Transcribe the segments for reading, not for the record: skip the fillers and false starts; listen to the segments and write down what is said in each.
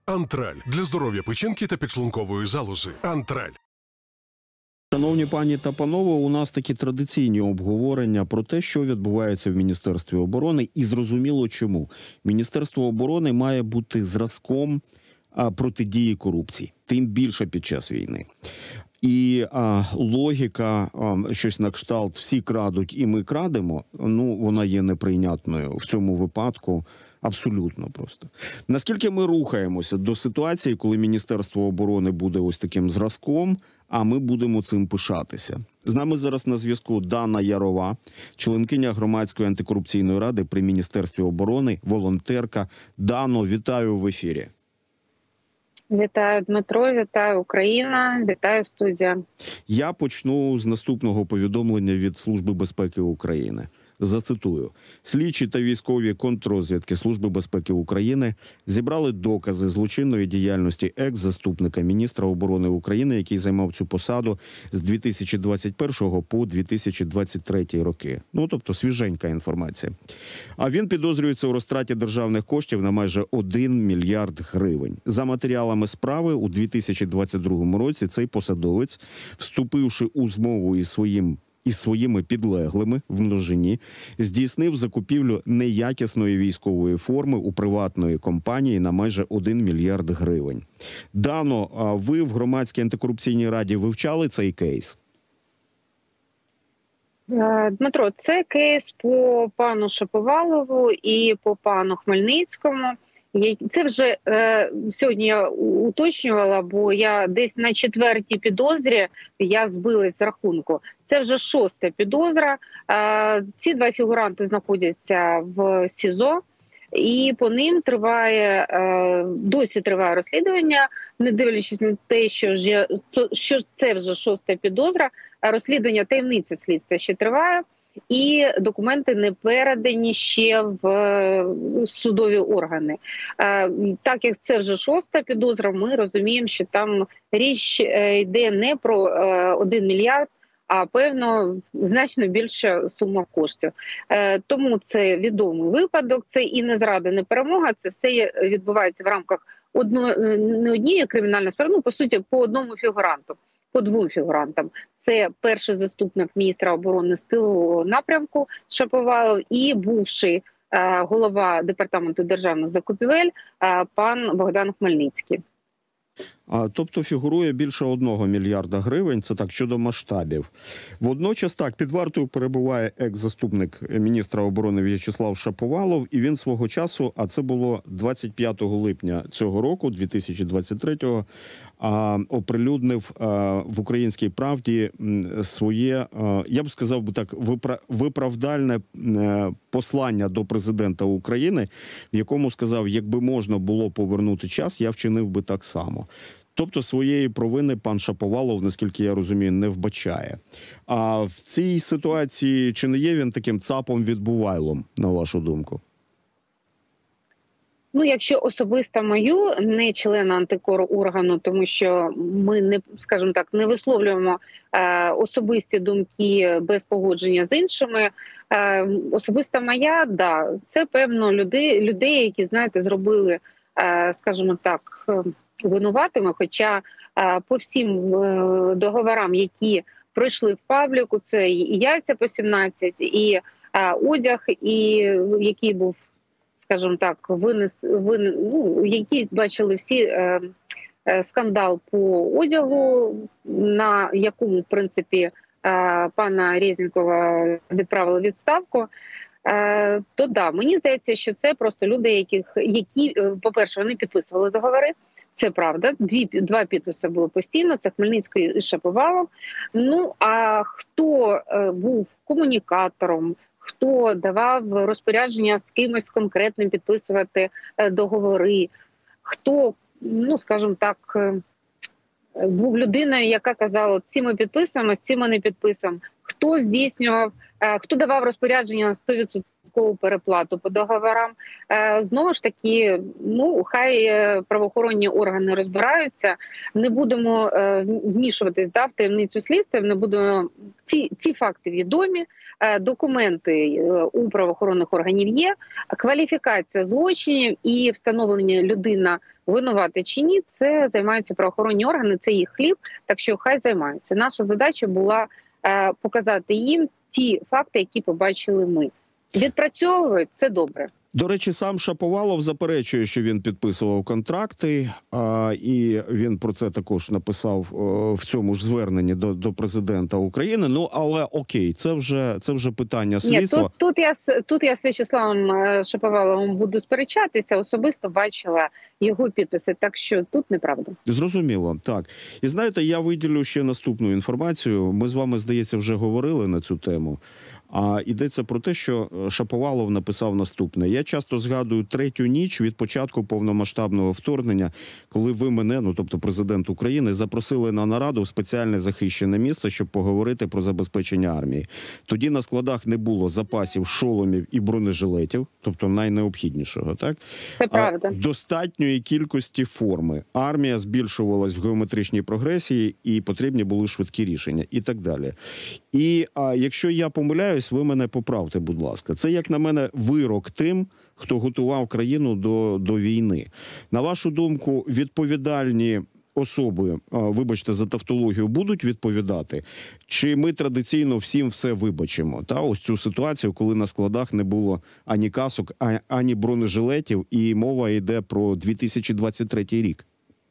Антраль для здоров'я печінки та підшлункової залози. Антраль. Шановні пані та панове, у нас такі традиційні обговорення про те, що відбувається в Міністерстві оборони, і зрозуміло чому. Міністерство оборони має бути зразком протидії корупції, тим більше під час війни. І логіка, щось на кшталт «всі крадуть і ми крадемо», ну, вона є неприйнятною в цьому випадку абсолютно просто. Наскільки ми рухаємося до ситуації, коли Міністерство оборони буде ось таким зразком, а ми будемо цим пишатися? З нами зараз на зв'язку Дана Ярова, членкиня Громадської антикорупційної ради при Міністерстві оборони, волонтерка. Дано, вітаю в ефірі. Вітаю, Дмитро, вітаю, Україна, вітаю, студія. Я почну з наступного повідомлення від Служби безпеки України. Зацитую. Слідчі та військові контррозвідки Служби безпеки України зібрали докази злочинної діяльності екс-заступника міністра оборони України, який займав цю посаду з 2021 по 2023 роки. Ну, тобто свіженька інформація. А він підозрюється у розтраті державних коштів на майже 1 мільярд гривень. За матеріалами справи, у 2022 році цей посадовець, вступивши у змову із своїми підлеглими в множині, здійснив закупівлю неякісної військової форми у приватної компанії на майже 1 мільярд гривень. Дано, ви в Громадській антикорупційній раді вивчали цей кейс? Дмитро, це кейс по пану Шаповалову і по пану Хмельницькому. Це вже сьогодні я уточнювала, бо я десь на 4-й підозрі я збилась з рахунку. Це вже 6-та підозра. Ці два фігуранти знаходяться в СІЗО, і по ним досі триває розслідування, не дивлячись на те, що це вже 6-та підозра, розслідування таємниці слідства ще триває. І документи не передані ще в судові органи. Так як це вже 6-та підозра, ми розуміємо, що там річ йде не про 1 мільярд, а певно значно більша сума коштів. Тому це відомий випадок, це і не зрада, не перемога, це все відбувається в рамках не однієї кримінальної справи, ну, по суті, по одному фігуранту. По 2 фігурантам. Це перший заступник міністра оборони з тилового напрямку Шаповалов і бувший голова департаменту державних закупівель пан Богдан Хмельницький. Тобто фігурує більше 1 мільярда гривень, це так щодо масштабів. Водночас так, під вартою перебуває екс-заступник міністра оборони В'ячеслав Шаповалов, і він свого часу, а це було 25 липня цього року, 2023-го, оприлюднив в «Українській правді» своє, я б сказав би так, виправдальне послання до президента України, в якому сказав, якби можна було повернути час, я вчинив би так само. Тобто своєї провини пан Шаповалов, наскільки я розумію, не вбачає. А в цій ситуації чи не є він таким цапом-відбувайлом, на вашу думку? Ну, якщо особисто мою, не члена антикороргану, тому що ми не, скажімо так, не висловлюємо особисті думки без погодження з іншими. Особисто моя, да, це певно людей, які, знаєте, зробили, скажімо так, винуватими, хоча по всім договорам, які пройшли в пабліку, це і яйця по 17, і одяг, і який був, скажімо так, які бачили всі скандал по одягу, на якому, в принципі, пана Резнікова відправили в відставку, то да, мені здається, що це просто люди, які, по-перше, вони підписували договори. Це правда, 2 підписи було постійно, це Хмельницький і Шаповалов. Ну, а хто був комунікатором, хто давав розпорядження з кимось конкретним підписувати договори, хто, ну, скажімо так, був людиною, яка казала, ці ми підписуємо, з ці ми не підписуємо. Хто здійснював, хто давав розпорядження на часткову переплату по договорам. Знову ж таки, хай правоохоронні органи розбираються. Не будемо вмішуватись в таємницю слідства, не будемо. Ці факти відомі, документи у правоохоронних органів є, кваліфікація злочинів і встановлення людина винувата чи ні, це займаються правоохоронні органи, це їх хліб, так що хай займаються. Наша задача була показати їм ті факти, які побачили ми. Відпрацьовують – це добре. До речі, сам Шаповалов заперечує, що він підписував контракти, і він про це також написав в цьому ж зверненні до президента України. Але окей, це вже питання слідства. Ні, тут я з В'ячеславом Шаповаловим буду сперечатися, особисто бачила його підписи, так що тут неправда. Зрозуміло, так. І знаєте, я виділю ще наступну інформацію. Ми з вами, здається, вже говорили на цю тему. А йдеться про те, що Шаповалов написав наступне. Я часто згадую третю ніч від початку повномасштабного вторгнення, коли ви мене, тобто президент України, запросили на нараду в спеціальне захищене місце, щоб поговорити про забезпечення армії. Тоді на складах не було запасів шоломів і бронежилетів, тобто найнеобхіднішого, так? Це правда. Достатньої кількості форми. Армія збільшувалась в геометричній прогресії і потрібні були швидкі рішення і так далі. І якщо я помиляюсь, ви мене поправте, будь ласка. Це, як на мене, вирок тим, хто готував країну до війни. На вашу думку, відповідальні особи, вибачте за тавтологію, будуть відповідати? Чи ми традиційно всім все вибачимо? Ось цю ситуацію, коли на складах не було ані касок, ані бронежилетів, і мова йде про 2023 рік.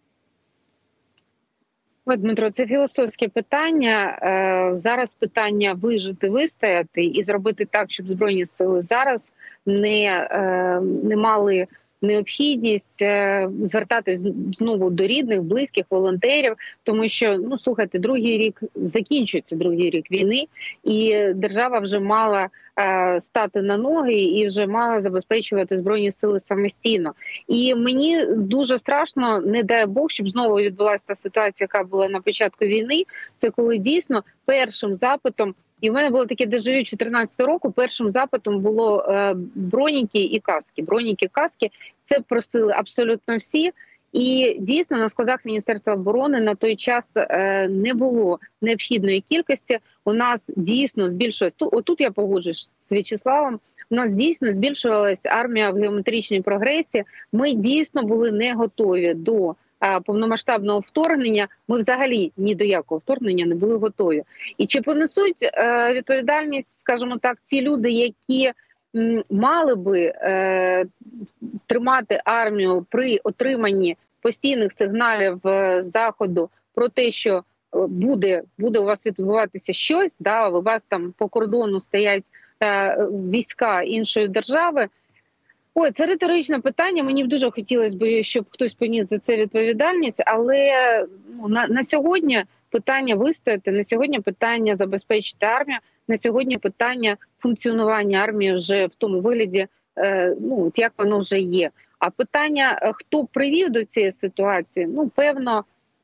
Дмитро, це філософське питання. Зараз питання вижити, вистояти і зробити так, щоб Збройні сили зараз не мали необхідність звертатись знову до рідних, близьких, волонтерів, тому що, слухайте, закінчується другий рік війни, і держава вже мала стати на ноги і вже мала забезпечувати Збройні сили самостійно. І мені дуже страшно, не дай Бог, щоб знову відбулася та ситуація, яка була на початку війни, це коли дійсно першим запитом, і в мене було таке дежавю 2014 року, першим запитом було броніки і каски. Броніки, каски – це просили абсолютно всі. І дійсно на складах Міністерства оборони на той час не було необхідної кількості. У нас дійсно збільшилось, отут я погоджуюсь з В'ячеславом, у нас дійсно збільшувалась армія в геометричній прогресії. Ми дійсно були не готові до повномасштабного вторгнення. Ми взагалі ні до якого вторгнення не були готові. І чи понесуть відповідальність, скажімо так, ті люди, які мали би тримати армію при отриманні постійних сигналів Заходу про те, що буде у вас відбуватися щось, у вас там по кордону стоять війська іншої держави. Це риторичне питання, мені б дуже хотілося б, щоб хтось поніс за це відповідальність, але на сьогодні питання вистояти, на сьогодні питання забезпечити армію, на сьогодні питання функціонування армії вже в тому вигляді, як воно вже є. А питання, хто привів до цієї ситуації, певно,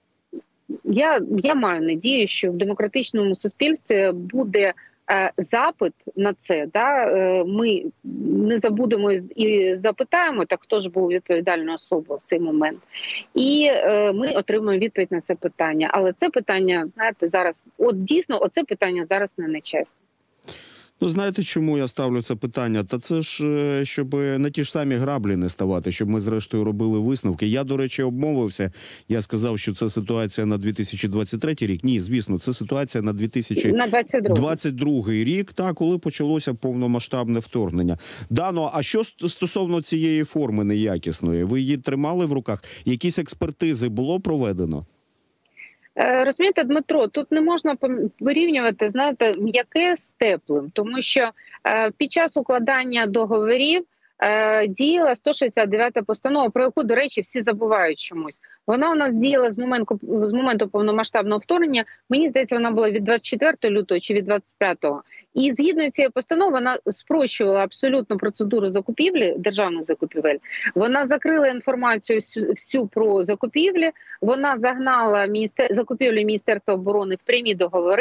я маю надію, що в демократичному суспільстві буде запит на це. Ми не забудемо і запитаємо, так хто ж був відповідальною особою в цей момент. І ми отримаємо відповідь на це питання. Але це питання, знаєте, зараз, дійсно, оце питання зараз не на часі. Знаєте, чому я ставлю це питання? Та це ж, щоб на ті ж самі граблі не ставати, щоб ми зрештою робили висновки. Я, до речі, обмовився. Я сказав, що це ситуація на 2023 рік. Ні, звісно, це ситуація на 2022 рік, коли почалося повномасштабне вторгнення. Дано, а що стосовно цієї форми неякісної? Ви її тримали в руках? Якісь експертизи було проведено? Розумієте, Дмитро, тут не можна порівнювати, знаєте, м'яке з теплим, тому що під час укладання договорів діяла 169-та постанова, про яку, до речі, всі забувають чомусь. Вона у нас діяла з моменту повномасштабного вторгнення, мені здається, вона була від 24 лютого чи від 25-го. І згідно цієї постанови вона спрощувала абсолютно процедуру закупівлі, державних закупівель. Вона закрила інформацію всю про закупівлі, вона загнала закупівлі Міністерства оборони в прямі договори.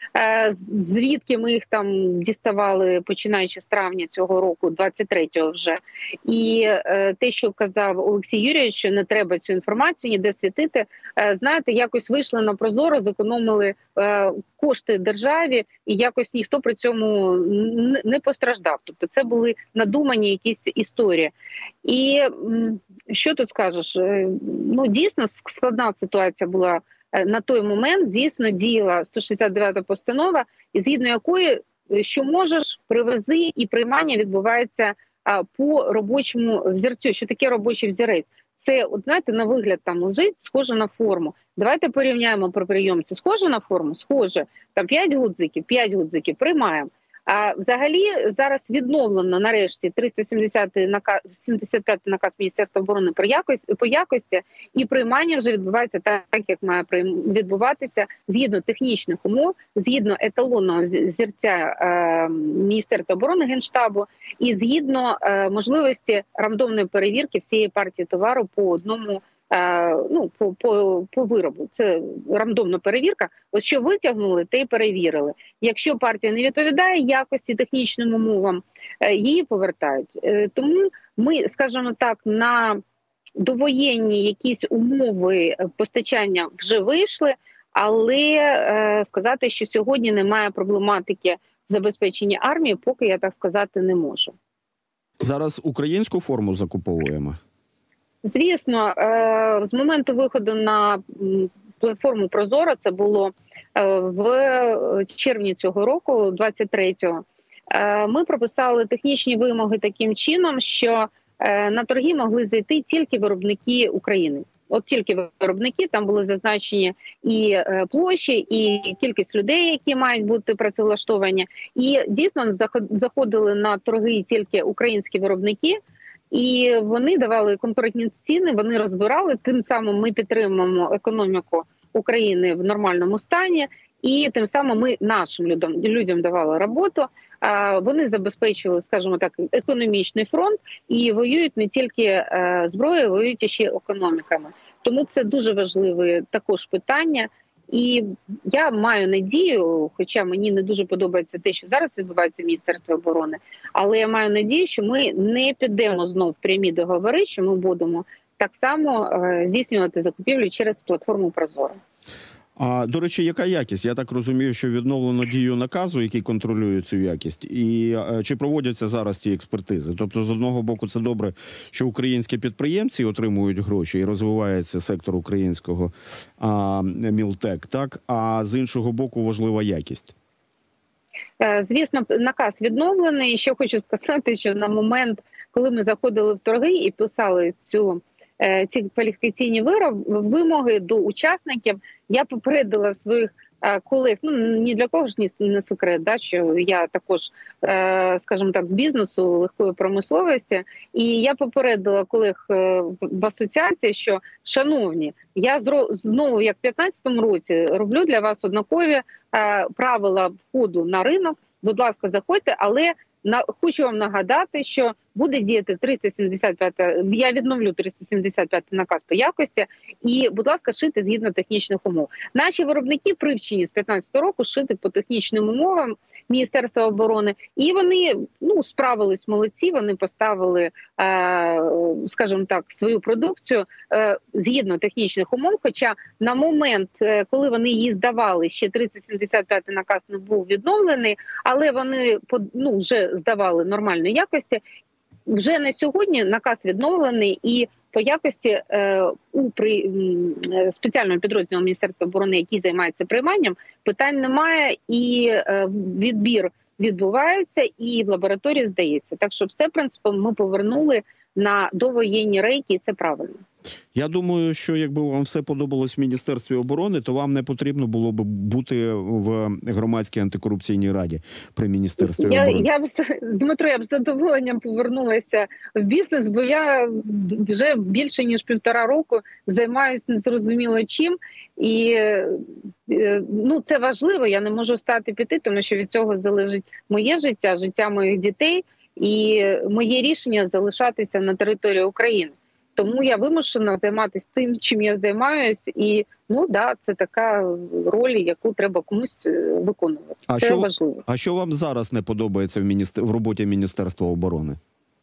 звідки ми їх там діставали, починаючи з травня цього року, 23-го вже. І те, що казав Олексій Юрійович, що не треба цю інформацію ніде світити, знаєте, якось вийшли на прозоро, зекономили кошти державі, і якось ніхто при цьому не постраждав. Тобто це були надумані якісь історії. І що тут скажеш? Ну, дійсно, складна ситуація була на той момент. Дійсно діяла 169-та постанова, згідно якої, що можеш, привези, і приймання відбувається по робочому взірцю. Що таке робочий взірець? Це, от знаєте, на вигляд там лежить, схоже на форму. Давайте порівняємо при прийомці. Схоже на форму? Схоже. Там 5 гудзиків, приймаємо. А взагалі зараз відновлено нарешті 375-й наказ Міністерства оборони по якості, і приймання вже відбувається так, як має відбуватися, згідно технічних умов, згідно еталонного взірця Міністерства оборони Генштабу і згідно можливості рандомної перевірки всієї партії товару по одному, ну, по виробу. Це рандомна перевірка. Ось що витягнули, те й перевірили. Якщо партія не відповідає якості, технічним умовам, її повертають. Тому ми, скажімо так, на довоєнні якісь умови постачання вже вийшли, але сказати, що сьогодні немає проблематики в забезпеченні армії, поки я так сказати не можу. Зараз українську форму закуповуємо? Звісно, з моменту виходу на платформу «Прозоро», це було в червні цього року, 23-го, ми прописали технічні вимоги таким чином, що на торги могли зайти тільки виробники України. От тільки виробники, там були зазначені і площі, і кількість людей, які мають бути працевлаштовані. І дійсно заходили на торги тільки українські виробники, і вони давали конкурентні ціни, вони розбирали, тим самим ми підтримуємо економіку України в нормальному стані, і тим самим ми нашим людям давали роботу, вони забезпечували, скажімо так, економічний фронт і воюють не тільки зброєю, воюють ще економіками. Тому це дуже важливе також питання. І я маю надію, хоча мені не дуже подобається те, що зараз відбувається в Міністерстві оборони, але я маю надію, що ми не підемо знов в прямі договори, що ми будемо так само здійснювати закупівлю через платформу «Прозоро». А, до речі, яка якість? Я так розумію, що відновлено дію наказу, який контролює цю якість. І чи проводяться зараз ці експертизи? Тобто, з одного боку, це добре, що українські підприємці отримують гроші і розвивається сектор українського мілтек, так? А з іншого боку, важлива якість. Звісно, наказ відновлений. Що хочу сказати, що на момент, коли ми заходили в торги і писали ці кваліфікаційні вимоги до учасників, я попередила своїх колег, ну ні для кого ж не секрет, да, що я також, скажімо так, з бізнесу, легкої промисловості, і я попередила колег в асоціації, що, шановні, я знову, як в 2015 році, роблю для вас однакові правила входу на ринок, будь ласка, заходьте, але хочу вам нагадати, що буде діяти 375, я відновлю 375 наказ по якості, і, будь ласка, шити згідно технічних умов. Наші виробники привчені з 2015 року шити по технічним умовам Міністерства оборони, і вони справились, молодці, вони поставили, скажімо так, свою продукцію згідно технічних умов, хоча на момент, коли вони її здавали, ще 375 наказ не був відновлений, але вони вже здавали нормальної якості. Вже на сьогодні наказ відновлений, і по якості при спеціальному підрозділу Міністерства оборони, який займається прийманням, питань немає, і відбір відбувається, і в лабораторії здається. Так що все, принципом, ми повернули на довоєнні рейки, і це правильно. Я думаю, що якби вам все подобалось в Міністерстві оборони, то вам не потрібно було б бути в громадській антикорупційній раді при Міністерстві оборони. Дмитро, я б з задоволенням повернулася в бізнес, бо я вже більше ніж 1,5 року займаюся незрозуміло чим. І це важливо, я не можу встати піти, тому що від цього залежить моє життя, життя моїх дітей і моє рішення залишатися на території України. Тому я вимушена займатися тим, чим я займаюся, і це така роль, яку треба комусь виконувати. Це важливо. А що вам зараз не подобається в роботі Міністерства оборони?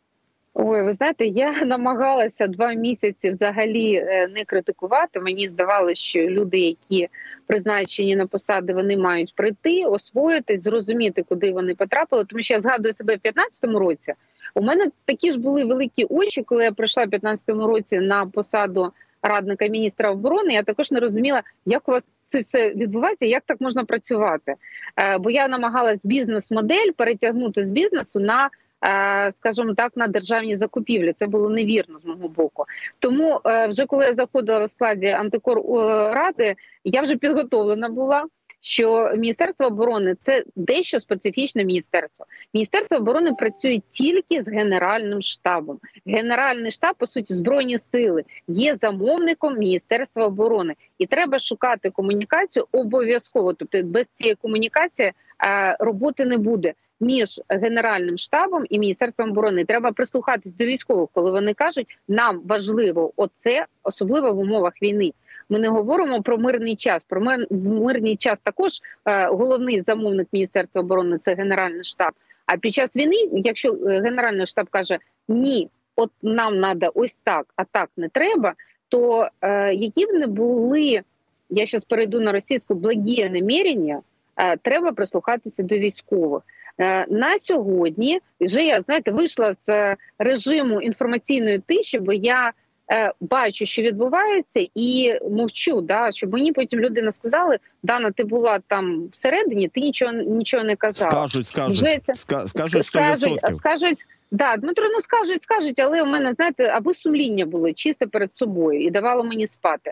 Ой, ви знаєте, я намагалася 2 місяці взагалі не критикувати. Мені здавалося, що люди, які призначені на посади, вони мають прийти, освоїтись, зрозуміти, куди вони потрапили. Тому що я згадую себе в 2015 році. У мене такі ж були великі очі, коли я прийшла в 2015 році на посаду радника міністра оборони. Я також не розуміла, як у вас це все відбувається, як так можна працювати. Бо я намагалась бізнес-модель перетягнути з бізнесу на, скажімо так, на державні закупівлі. Це було невірно з мого боку. Тому вже коли я заходила в складі антикорради, я вже підготовлена була, що Міністерство оборони – це дещо специфічне міністерство. Міністерство оборони працює тільки з Генеральним штабом. Генеральний штаб, по суті, Збройні сили, є замовником Міністерства оборони. І треба шукати комунікацію обов'язково. Тобто без цієї комунікації роботи не буде між Генеральним штабом і Міністерством оборони. Треба прислухатись до військових, коли вони кажуть, нам важливо оце, особливо в умовах війни. Ми не говоримо про мирний час. Про мирний час також головний замовник Міністерства оборони – це Генеральний штаб. А під час війни, якщо Генеральний штаб каже, ні, от нам треба ось так, а так не треба, то які б не були, я зараз перейду на російську, благі намірення, треба прислухатися до військових. На сьогодні вже я, знаєте, вийшла з режиму інформаційної тиші, бо я бачу, що відбувається, і мовчу, щоб мені потім люди не сказали, Дана, ти була там всередині, ти нічого не казала. Скажуть 100%. Скажуть, Дмитро, скажуть, але у мене, знаєте, аби сумління було чисте перед собою і давало мені спати.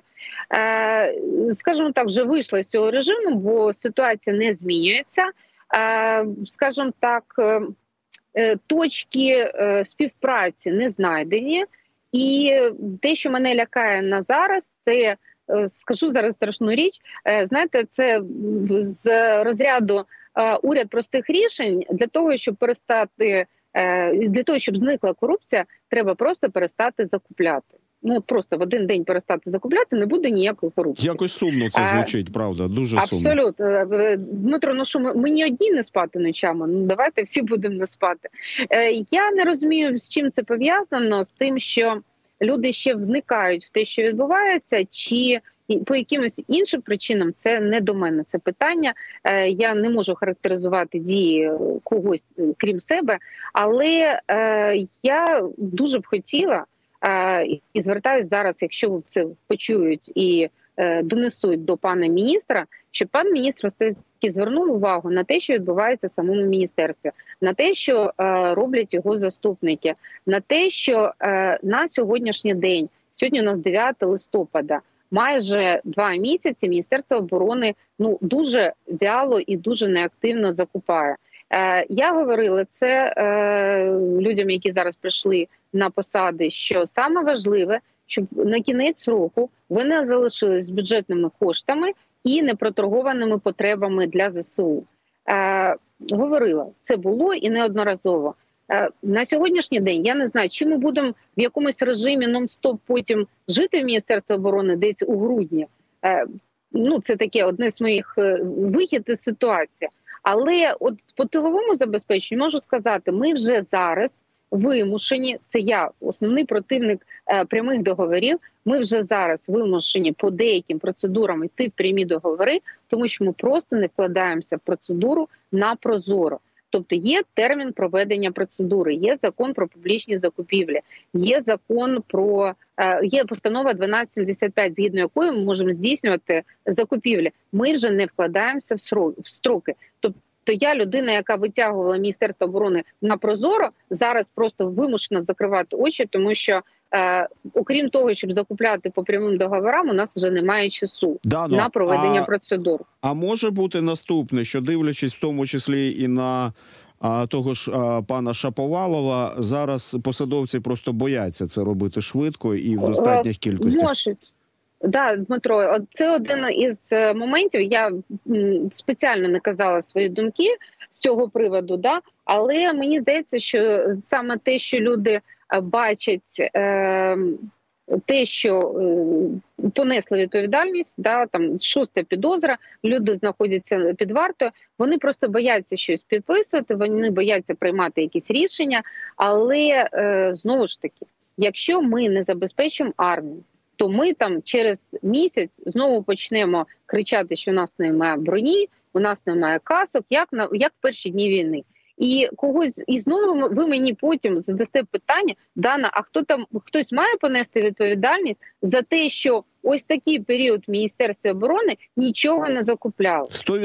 Скажімо так, вже вийшла з цього режиму, бо ситуація не змінюється. Скажімо так, точки співпраці не знайдені. І те, що мене лякає на зараз, це, скажу зараз страшну річ, знаєте, це з розряду уряд простих рішень. Для того, щоб зникла корупція, треба просто перестати закупляти. Просто в один день перестати закупляти, не буде ніякої корупції. Якось сумно це звучить, правда, дуже сумно. Абсолютно. Дмитро, що ми ні одні не спати ночами, давайте всі будемо не спати. Я не розумію, з чим це пов'язано, з тим, що люди ще вникають в те, що відбувається, чи по якимось іншим причинам. Це не до мене, це питання. Я не можу характеризувати дії когось, крім себе, але я дуже б хотіла, і звертаюсь зараз, якщо це почують і донесуть до пана міністра, щоб пан міністр все-таки звернув увагу на те, що відбувається в самому міністерстві, на те, що роблять його заступники, на те, що на сьогоднішній день, сьогодні у нас 9 листопада, майже 2 місяці Міністерство оборони дуже вяло і дуже неактивно закупає. Я говорила це людям, які зараз прийшли на посади, що саме важливе, щоб на кінець року ви не залишились з бюджетними коштами і непроторгованими потребами для ЗСУ. Говорила, це було і неодноразово. На сьогоднішній день я не знаю, чи ми будемо в якомусь режимі нон-стоп потім жити в Міністерстві оборони десь у грудні. Це таке одне з моїх вихід із ситуації. Але от по тиловому забезпеченню можу сказати, ми вже зараз вимушені, це я, основний противник прямих договорів, ми вже зараз вимушені по деяким процедурам йти в прямі договори, тому що ми просто не вкладаємося в процедуру на прозоро. Тобто є термін проведення процедури, є закон про публічні закупівлі, є є постанова 1275, згідно якої ми можемо здійснювати закупівлі. Ми вже не вкладаємося в строки. Тобто я, людина, яка витягувала Міністерство оборони на прозоро, зараз просто вимушена закривати очі, тому що окрім того, щоб закупляти по прямим договорам, у нас вже немає часу на проведення процедур. А може бути наступне, що дивлячись в тому числі і на того ж пана Шаповалова, зараз посадовці просто бояться це робити швидко і в достатніх кількостях? Можуть. Да, Дмитро, це один із моментів. Я спеціально не казала свої думки з цього приводу, але мені здається, що саме те, що люди бачать те, що понесли відповідальність, да, там 6-та підозра, люди знаходяться під вартою, вони просто бояться щось підписувати, вони бояться приймати якісь рішення, але знову ж таки, якщо ми не забезпечимо армію, то ми там через місяць знову почнемо кричати, що у нас немає броні, у нас немає касок, як в перші дні війни. І знову ви мені потім задасте питання: Дана, а хтось має понести відповідальність за те, що ось такий період в Міністерстві оборони нічого не закупляло?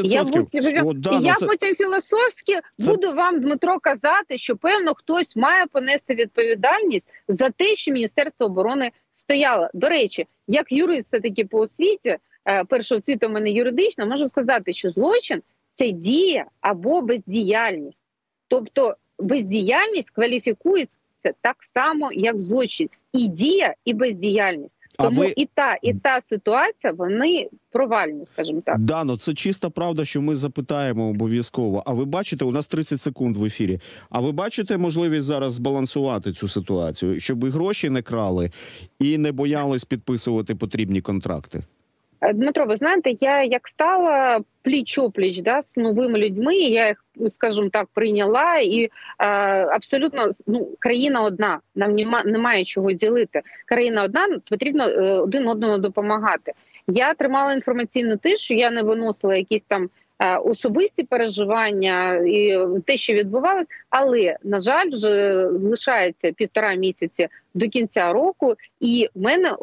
100%. Я потім філософськи буду вам, Дмитро, казати, що певно хтось має понести відповідальність за те, що Міністерство оборони стояло. До речі, як юрист все-таки по освіті, перша освіта в мене юридична, можу сказати, що злочин – це дія або бездіяльність. Тобто бездіяльність кваліфікується так само, як злочин. І дія, і бездіяльність. Тому і та ситуація, вони провальні, скажімо так. Дано, це чиста правда, що ми запитаємо обов'язково. А ви бачите, у нас 30 секунд в ефірі, а ви бачите можливість зараз збалансувати цю ситуацію, щоб і гроші не крали, і не боялись підписувати потрібні контракти? Дмитро, ви знаєте, я як стала пліч-опліч, да, з новими людьми, я їх, скажімо так, прийняла, і абсолютно, країна одна, нам немає чого ділити. Країна одна, потрібно один одному допомагати. Я тримала інформаційну тишу, я не виносила якісь там особисті переживання і те, що відбувалось, але, на жаль, вже лишається 1,5 місяці до кінця року, і в мене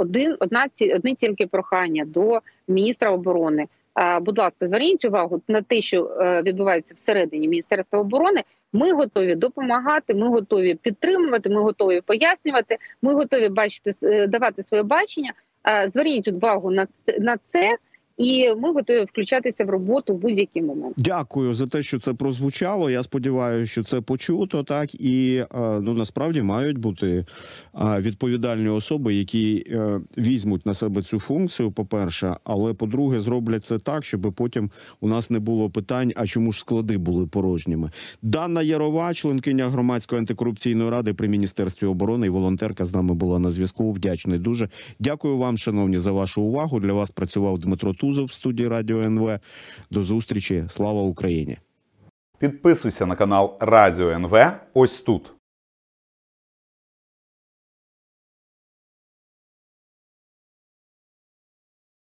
одне тільки прохання до міністра оборони. Будь ласка, зверніть увагу на те, що відбувається всередині Міністерства оборони. Ми готові допомагати, ми готові підтримувати, ми готові пояснювати, ми готові давати своє бачення. Зверніть увагу на це. І ми готові включатися в роботу в будь-який момент. Дякую за те, що це прозвучало. Я сподіваюся, що це почуто, так, і насправді мають бути відповідальні особи, які візьмуть на себе цю функцію, по-перше, але, по-друге, зроблять це так, щоб потім у нас не було питань, а чому ж склади були порожніми. Дана Ярова, членкиня Громадської антикорупційної ради при Міністерстві оборони і волонтерка, з нами була на зв'язку. Вдячний дуже. Дякую вам, шановні, за вашу увагу. Для вас працював Дмитро Тузов в студії Радіо НВ. До зустрічі. Слава Україні! Підписуйся на канал Радіо НВ ось тут.